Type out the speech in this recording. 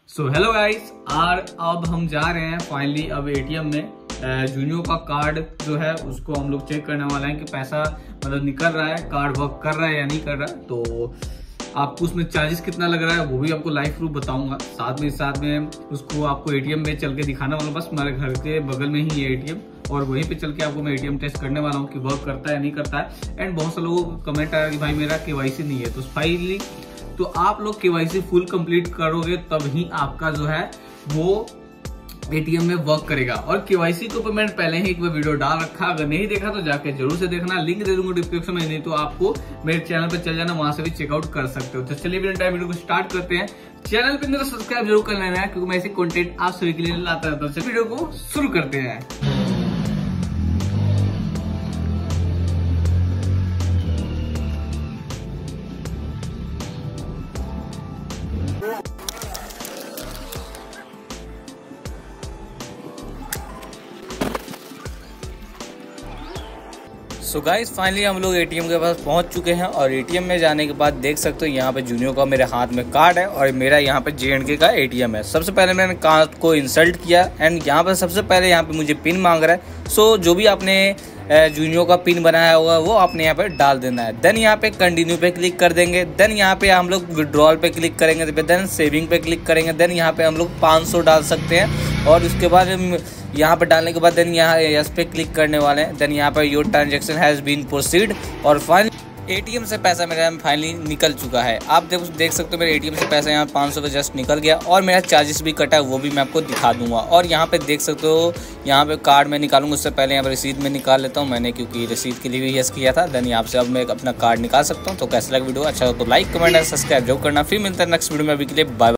So hello guys, और अब हम जा रहे हैं फाइनली अब एटीएम में जूनियो का कार्ड जो है उसको हम लोग चेक करने वाले हैं कि पैसा मतलब निकल रहा है, कार्ड वर्क कर रहा है या नहीं कर रहा है। तो आपको उसमें चार्जेस कितना लग रहा है वो भी आपको लाइव प्रूफ बताऊंगा। साथ में उसको आपको एटीएम में चल के दिखाने वाला हूँ। बस हमारे घर के बगल में ही है एटीएम और वहीं पे चल के आपको मैं एटीएम टेस्ट करने वाला हूँ कि वर्क करता है या नहीं करता है। एंड बहुत से लोगों को कमेंट आया कि भाई मेरा केवाईसी नहीं है, तो फाइनली तो आप लोग केवाईसी फुल कंप्लीट करोगे तब ही आपका जो है वो एटीएम में वर्क करेगा। और केवाईसी के ऊपर मैंने पहले ही एक वीडियो डाल रखा, अगर नहीं देखा तो जाके जरूर से देखना, लिंक दे दूंगा डिस्क्रिप्शन में, नहीं तो आपको मेरे चैनल पर चल जाना, वहां से भी चेकआउट कर सकते हो। तो चलिए बिना टाइम वीडियो को स्टार्ट करते हैं। चैनल पे मेरा सब्सक्राइब जरूर कर लेना है क्योंकि मैं ऐसे कंटेंट आप सभी के लिए लाता रहता हूँ। वीडियो को शुरू करते हैं। सो गाइस फाइनली हम लोग एटीएम के पास पहुंच चुके हैं और एटीएम में जाने के बाद देख सकते हो यहाँ पे जूनियो का मेरे हाथ में कार्ड है और मेरा यहाँ पे जेएंडके का एटीएम है। सबसे पहले मैंने कार्ड को इंसर्ट किया एंड यहाँ पे सबसे पहले यहाँ पे मुझे पिन मांग रहा है। सो जो भी आपने जूनियो का पिन बनाया होगा वो आपने यहाँ पे डाल देना है। देन यहाँ पे कंटिन्यू पे क्लिक कर देंगे। देन यहाँ पे हम लोग विड्रॉल पे क्लिक करेंगे। देन सेविंग पे क्लिक करेंगे। देन यहाँ पे हम लोग 500 डाल सकते हैं और उसके बाद यहाँ पे डालने के बाद देन यहाँ यस पे क्लिक करने वाले हैं। देन यहाँ पे your transaction has been proceed और फाइनली एटीएम से पैसा मेरा फाइनली निकल चुका है। आप देख सकते हो मेरे एटीएम से पैसा यहाँ 500 का जस्ट निकल गया और मेरा चार्जेस भी कटा है, वो भी मैं आपको दिखा दूंगा। और यहाँ पे देख सकते हो यहाँ पे कार्ड में निकालूंगा, उससे पहले यहाँ पे रसीद में निकाल लेता हूँ मैंने, क्योंकि रसीद के लिए भी यस किया था। देन यहाँ से अब मैं अपना कार्ड निकाल सकता हूँ। तो कैसा लगा वीडियो, अच्छा हो तो लाइक कमेंट एंड सब्सक्राइब जरूर करना। फिर मिलता है नेक्स्ट वीडियो में, अभी के लिए बाय।